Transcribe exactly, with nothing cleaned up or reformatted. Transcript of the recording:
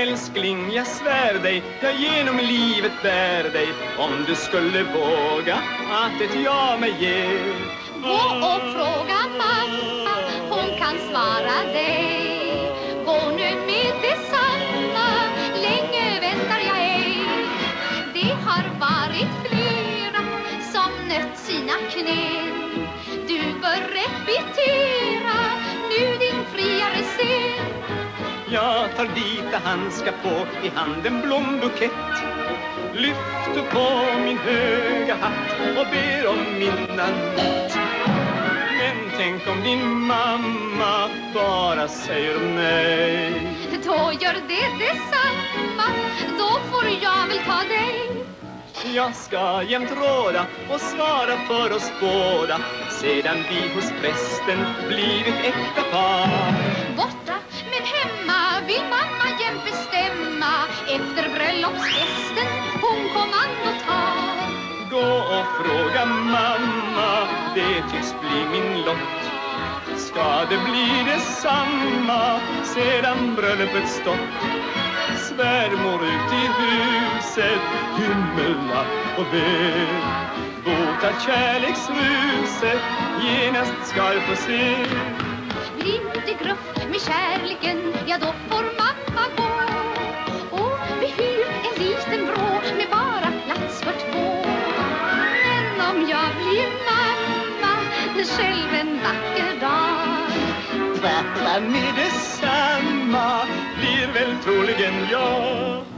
älskling, jag svär dig, jag genom livet bär dig, om du skulle våga att ett ja mig ger. Gå och fråga mamma, hon kan svara dig. Gå nu med detsamma, länge väntar jag ej. Det har varit flera som nött sina knän. Du bör repetera nu din friare scen. Jag tar vita handskar på, i handen blombukett, lyfter på min höga hatt och ber om mina natt. Men tänk om din mamma bara säger nej. Då gör det detsamma, då får jag väl ta dig. Jag ska jämt råda och svara för oss båda, sedan vi hos prästen blivit äkta par. Borta men hemma vill mamma jämt bestämma, efter bröllopsfesten hon kom an och tar. Gå och fråga mamma, det tycks bli min lott. Ska det bli detsamma sedan bröllopet stått? Svärmor ut i huset, himmelnatt och ved, bota kärleksruset, genast ska jag få se. Blir inte gruff med kärleken, ja då får mamma gå. Och behyr en liten vrå med bara plats för två. Men om jag blir mamma själv en vacker dag, Tvärta med detsamma blir väl troligen jag.